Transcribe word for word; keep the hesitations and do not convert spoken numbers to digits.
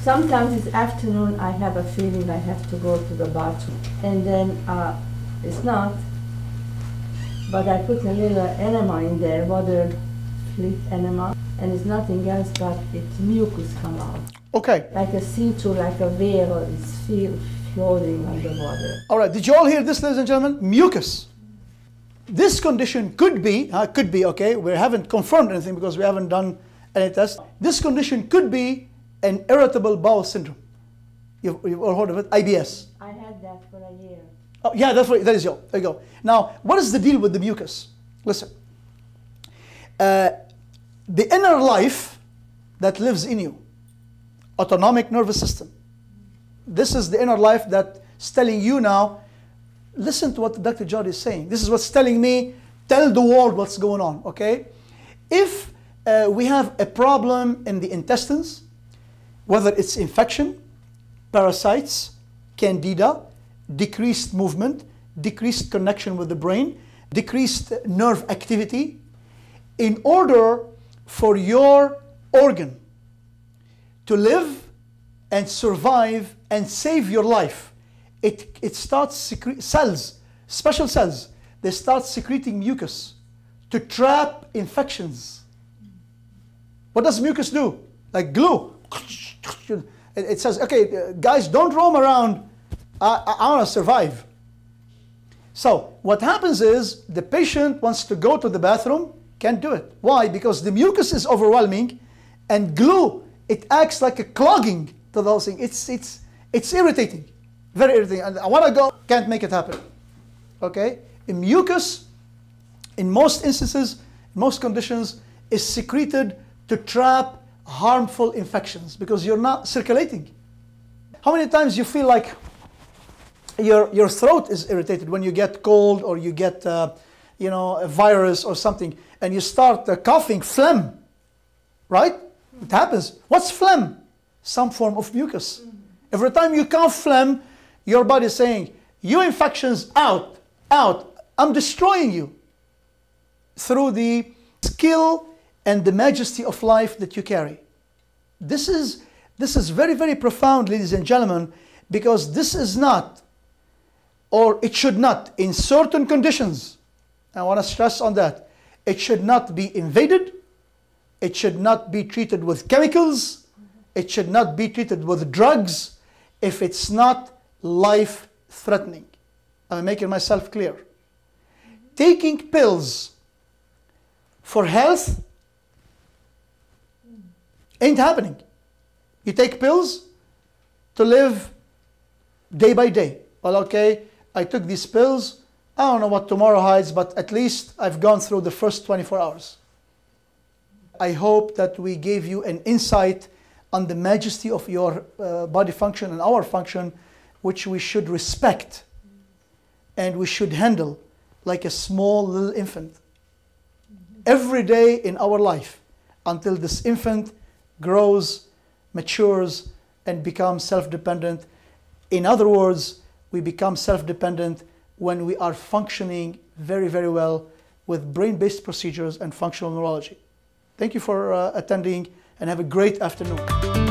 Sometimes it's afternoon, I have a feeling I have to go to the bathroom. And then uh, it's not. But I put a little enema in there, water fleet enema, and it's nothing else but it's mucus come out. Okay. Like a see-through, like a veil, it's feel, floating under water. All right, did you all hear this, ladies and gentlemen? Mucus. This condition could be, uh, could be, okay, we haven't confirmed anything because we haven't done any tests. This condition could be an irritable bowel syndrome. You've, you've all heard of it, I B S. I had that for a year. Oh, yeah, that's what, that is yo. There you go. Now, what is the deal with the mucus? Listen, uh, the inner life that lives in you, autonomic nervous system. This is the inner life that's telling you now, listen to what Doctor Jaudy is saying. This is what's telling me, tell the world what's going on, okay? If uh, we have a problem in the intestines, whether it's infection, parasites, candida, decreased movement, decreased connection with the brain, decreased nerve activity, in order for your organ to live and survive and save your life, it, it starts secre- cells, special cells, they start secreting mucus to trap infections. What does mucus do? Like glue. It, it says, okay, guys, don't roam around. I, I, I want to survive. So what happens is the patient wants to go to the bathroom, can't do it. Why? Because the mucus is overwhelming, and glue, it acts like a clogging to those things. It's, it's, it's irritating, very irritating. And I want to go, can't make it happen. Okay? In mucus, in most instances, in most conditions, is secreted to trap harmful infections because you're not circulating. How many times you feel like your, your throat is irritated when you get cold or you get uh, you know, a virus or something, and you start uh, coughing, phlegm, right? It happens. What's phlegm? Some form of mucus. Mm-hmm. Every time you cough phlegm, your body is saying, you infections, out, out. I'm destroying you. Through the skill and the majesty of life that you carry. This is, this is very, very profound, ladies and gentlemen, because this is not, or it should not, in certain conditions, I want to stress on that, it should not be invaded, it should not be treated with chemicals, it should not be treated with drugs if it's not life-threatening. I'm making myself clear. Taking pills for health ain't happening. You take pills to live day by day. Well, okay, I took these pills. I don't know what tomorrow hides, but at least I've gone through the first twenty-four hours. I hope that we gave you an insight on the majesty of your uh, body function and our function, which we should respect and we should handle like a small little infant. Every day in our life until this infant grows, matures, and becomes self-dependent. In other words, we become self-dependent when we are functioning very, very well with brain-based procedures and functional neurology. Thank you for uh, attending, and have a great afternoon.